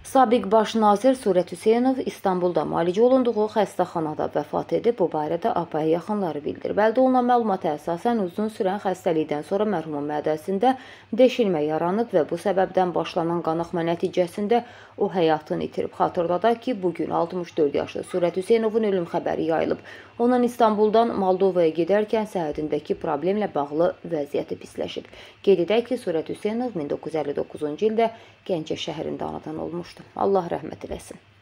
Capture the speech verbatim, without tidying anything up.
Sabiq baş nazir Surət Hüseynov İstanbulda müalicə olunduğu xəstəxanada vəfat edib. Bu barədə A P A yaxınları bildirib. Əldə olunan məlumata əsasən uzun sürən xəstəlikdən sonra mərhumun mədəsində deşilmə yaranıb və bu səbəbdən başlanan qanaxma nəticəsində o həyatını itirib. Xatırladaq ki, bugün altmış dörd yaşlı Surət Hüseynovun ölüm xəbəri yayılıb. Onun İstanbuldan Moldovaya gedərkən səhhətindəki problemlə bağlı vəziyyəti pisləşib. Qeyd edək ki, Surət Hüseynov min doqquz yüz əlli doqquzuncu ildə Gəncə şəhərində anadan olmuşdu. Allah rəhmət eləsin.